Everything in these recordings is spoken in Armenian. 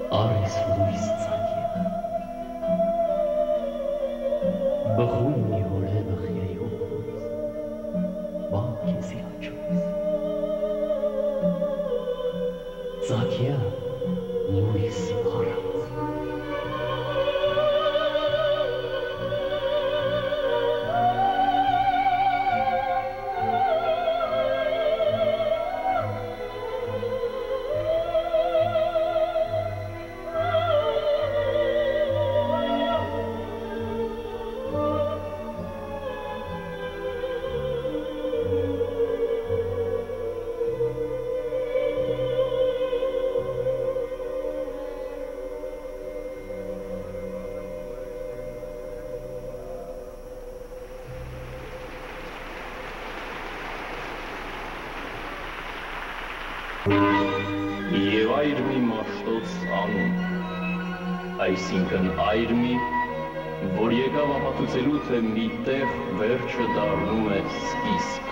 Արես լույս ծագել, բխում մի հորե բխյայի հոգուց, բան կեզի հաճույս, ծագյա լույսի առած, Եվ այր մի մաշտոց անուն, այսինքն այր մի, որ եկավ ապացուցելու, թե մի տեղ վերջը դառնում է սկիզբ։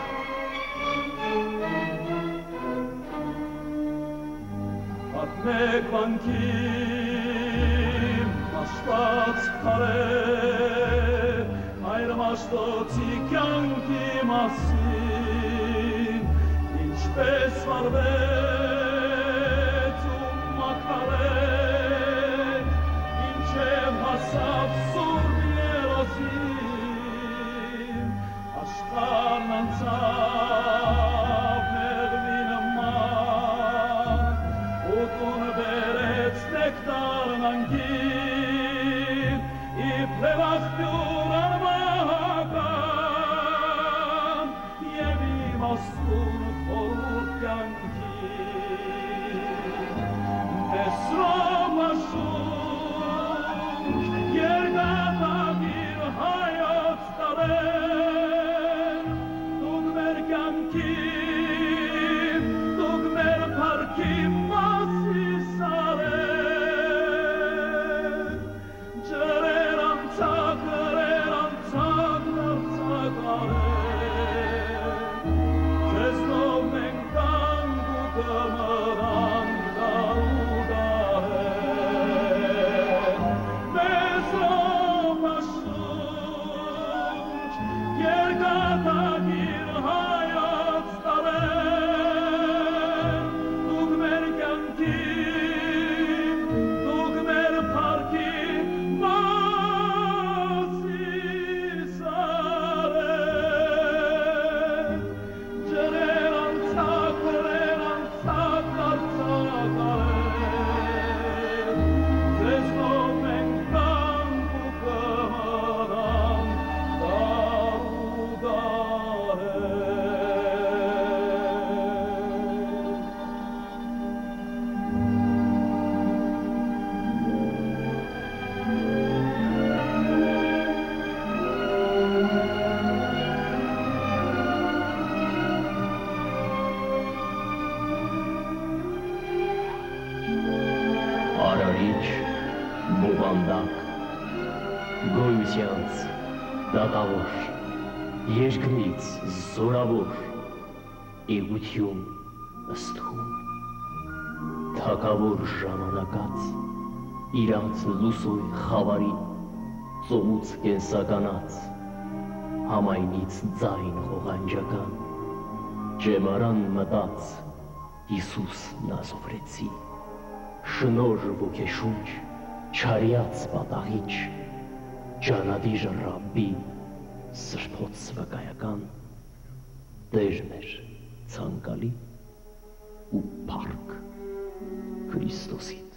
Պատմեք վանքին մաշտած քարե, այր մաշտոցի կյանքի մասին, ինչպես վարվեց ու մաքարեց, ինչև հասավ սուրբ երոսին, աշխարհն անցավ մեղվի նման, ուտուն բերեց նեկտարն անգին, իբրև աղբյուր արմահական, և իմաստուն խորհուրդ կյանքին, Mesrom aşuş, yerden bir hayat daren, Dugmer kankim, dugmer parkim masisaren, Cereran çakaren, Cesno menkan gukamaran darudaren, Mesrom aşuş, yergata bir hayat daren, Dugmer kankim, dugmer parkim masisaren, Cereran çakaren, Cesno menkan gukamaran Արարիչ, բովանդակ, գոյությանց դատավոր, երկրից զորավոր, էգություն ըստում, թակավոր ժամանակած, իրանց լուսոյ խավարի, ծոմուց կենսականած, համայնից ձայն հողանջական, ջեմարան մտած, Հիսուս նազովրեցի, շնոր ոգեշունչ, չարյաց պատահիչ, ջանադիր ռաբբի, սրբոց վկայական, Տերն էր ցանկալի ու փառք Քրիստոսի